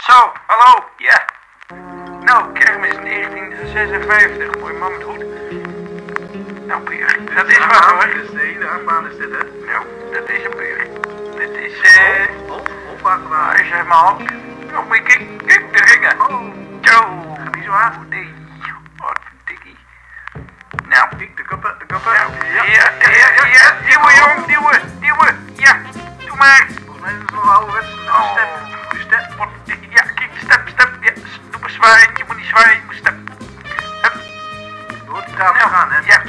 Zo, hallo, ja. Nou, kermis 1956. Mooi man, goed. Nou, puur. Dat is wat hoor. Dus de hele achtbaan is dit, hè? Nou, dat is een puur. Dit is, achtbaan. hij is helemaal. Oh, maar kijk, de ringen. Oh, Zo. gaat niet zo hard. Nee, wat verdikkie. Nou. Kijk, de kappen. Ja, nieuwe jong, nieuwe. Ja, doe maar. Volgens mij is het zo'n ouderwets step. Step. Ja, kijk, step. Ja, doe maar zwaaien. Je moet niet zwaaien, je moet step. Hup. Je hoort die trap gaan, hè? Ja.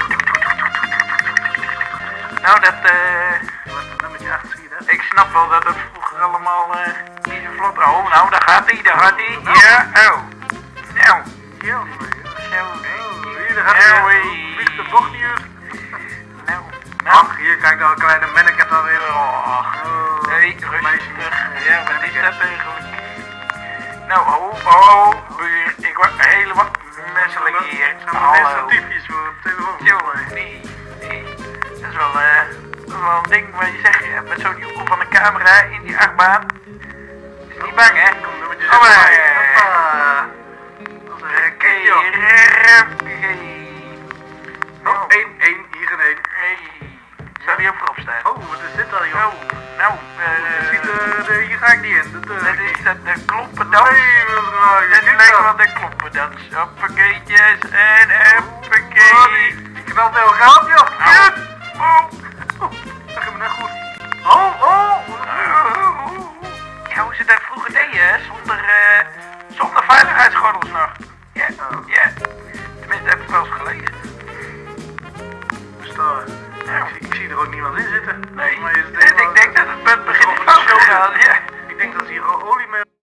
Nou, dat, Wat een nummertje 8 zie je dat? ik snap wel dat het vroeger allemaal, niet zo vlot. Oh, nou, daar gaat hij. Nou. Ja, oh. Nou. Ja, Zo. hier, daar gaat hij. Vliegt de bocht niet uit. Nou. Ach, hier, kijk nou, een kleine manneket alweer. Oh. Nee, rustig. Ja, wat is dat eigenlijk? Nou, buur, ik word helemaal menselijk hier. Hallo. Typisch voor een telefoon. Zo, nee. Dat is wel een ding waar je zegt, met zo'n hoek van de camera in die achtbaan. Is niet bang, hè? Kom, nummertje Oh, 6. Hoppa. Dat is een raket, joh. Oh, 1, hier een 1. Hey, zou die ook voorop staan? Oh, wat is dit dan, joh? Oh, nou, Hier ga ik niet in. dat is de kloppendans. Nee, Dit lijkt wel de kloppendans. Hoppakeetjes en hoppakee. Ik knalt heel gaaf, joh. Au. Oh. Dat gaat me net goed. Oh. Ja, hoe ze dat vroeger deden, hè? Zonder veiligheidsgordels nog.